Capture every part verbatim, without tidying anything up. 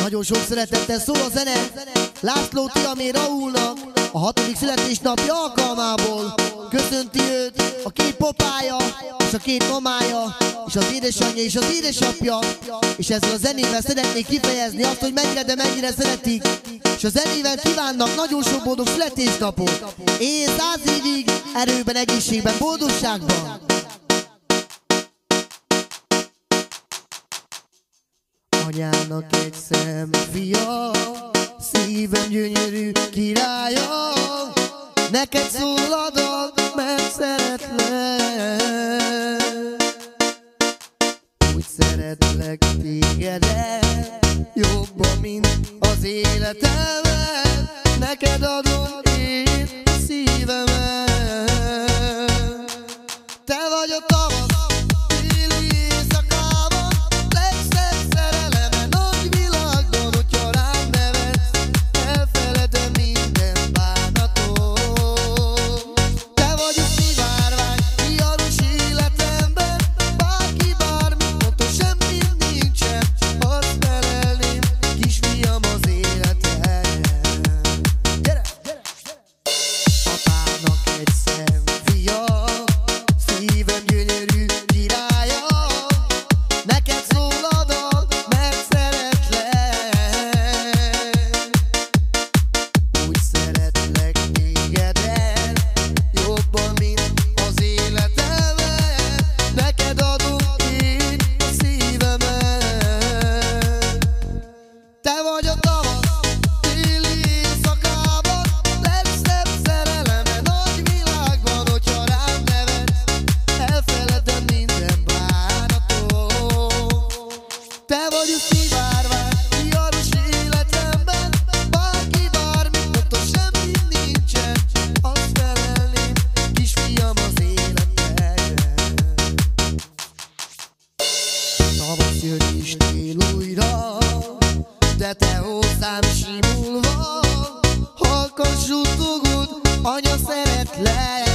Nagyon sok szeretettel szól a zene László Tiamé Raúlnak a hatodik születésnapja alkalmából. Köszönti őt a két papája és a két mamája, és az édesanyja és az édesapja. És ezzel a zenével szeretnék kifejezni azt, hogy mennyire, de mennyire szeretik. És a zenével kívánnak nagyon sok boldog születésnapot. Él száz évig, erőben, egészségben, boldogságban. Anyának egy szemfia, szívem gyönyörű királya, neked szól a dal, mert szeretlek. Úgy szeretlek tégedet, jobban, mint az életemet, neked adom én szívemet. Te vagy a tavasz téli éjszakában, legszebb szereleme nagy világban, hogyha rám nevetsz, elfeledem minden bánatot. Te vagy a szivárvány fiaros életemben, bárki bármit mondta, semmi nincsen, azt felelném, kisfiam, az életem. Gyere, gyere, gyere! Apának egy szemfia, szívem gyönyörű királya, neked szól a dal, mert szeretlek. Úgy szeretlek tégedet, jobban, mint az életemet, neked adom én a szívemet. Te vagy a tavasz téli éjszakában, legszebb szereleme nagy világban, hogyha rám nevetsz, elfeledem minden bánatot. Te vagy a szivárvány fiaros életemben, bárki bármit mondta, semmi nincsen, azt felelném, kisfiam, az életem. Tavasz jön és tél újra, de te hozzám simulva, halkan suttogod, anya, szeretlek.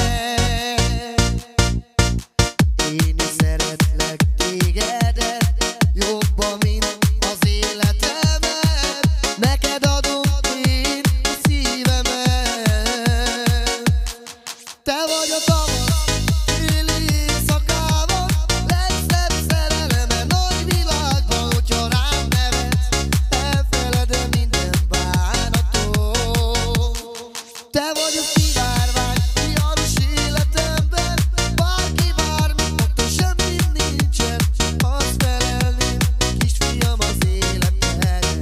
Én is szeretlek tégedet, jobban, mint az életemet, neked adom én a szívemet. Te vagy a tavasz téli éjszakában, legszebb szereleme nagy világban, hogyha rám nevetsz, elfeledem minden bánatot. Te vagy a szivárvány fiaros életemben, bárki bármit mondta, semmi nincsen, azt felelném, kisfiam, az életem.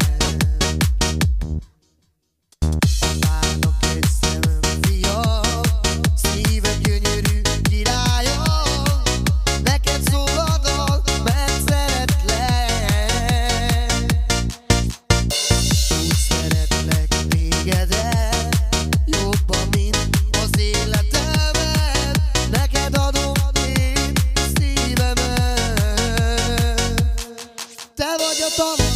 Apának egy szemfia, szívem gyönyörű királya, neked szól a dal, mert szeretlek. Úgy szeretlek tégedet, jobban, mint az életemet, neked adom én szívemet. Te vagy a tavasz